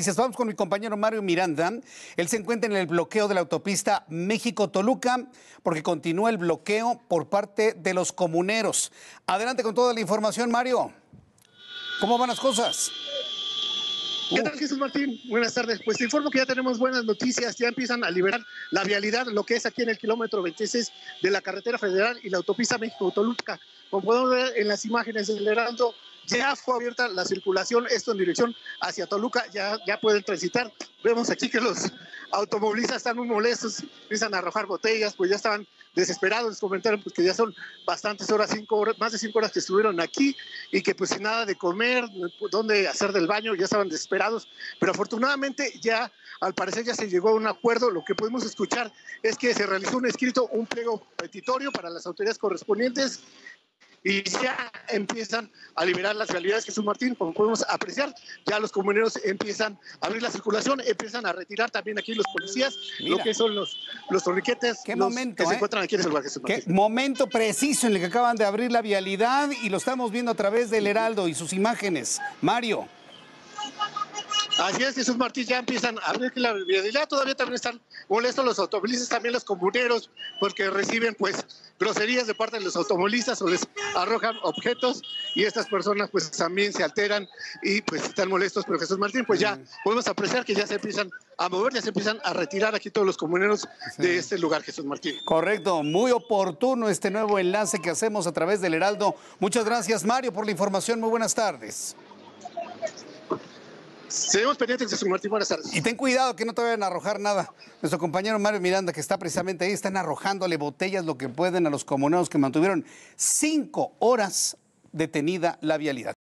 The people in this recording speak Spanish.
Vamos con mi compañero Mario Miranda. Él se encuentra en el bloqueo de la autopista México-Toluca porque continúa el bloqueo por parte de los comuneros. Adelante con toda la información, Mario. ¿Cómo van las cosas? ¿Qué tal, Jesús Martín? Buenas tardes. Pues te informo que ya tenemos buenas noticias. Ya empiezan a liberar la vialidad, lo que es aquí en el kilómetro 26 de la carretera federal y la autopista México-Toluca. Como podemos ver en las imágenes del Heraldo, ya fue abierta la circulación, esto en dirección hacia Toluca, ya pueden transitar. Vemos aquí que los automovilistas están muy molestos, empiezan a arrojar botellas, pues ya estaban desesperados, les comentaron pues que ya son bastantes horas, 5 horas, más de 5 horas que estuvieron aquí y que pues sin nada de comer, dónde hacer del baño, ya estaban desesperados, pero afortunadamente ya al parecer ya se llegó a un acuerdo. Lo que podemos escuchar es que se realizó un pliego petitorio para las autoridades correspondientes y ya empiezan a liberar las vialidades, Jesús Martín. Como podemos apreciar, ya los comuneros empiezan a abrir la circulación, empiezan a retirar también aquí los policías. Mira, lo que son los torniquetes qué momento, que se encuentran aquí en el lugar, Jesús Martín. Qué momento preciso en el que acaban de abrir la vialidad y lo estamos viendo a través del Heraldo y sus imágenes. Mario. Así es, Jesús Martín, ya empiezan a abrir la vialidad. Todavía también están molestos los automovilistas, también los comuneros, porque reciben pues groserías de parte de los automovilistas o les arrojan objetos y estas personas pues también se alteran y pues están molestos. Pero Jesús Martín, pues ya podemos apreciar que ya se empiezan a mover, ya se empiezan a retirar aquí todos los comuneros de este lugar, Jesús Martín. Correcto, muy oportuno este nuevo enlace que hacemos a través del Heraldo. Muchas gracias, Mario, por la información. Muy buenas tardes. Seguimos pendientes, Jesús Martín, buenas tardes. Y ten cuidado que no te vayan a arrojar nada. Nuestro compañero Mario Miranda, que está precisamente ahí, están arrojándole botellas lo que pueden a los comuneros que mantuvieron 5 horas detenida la vialidad.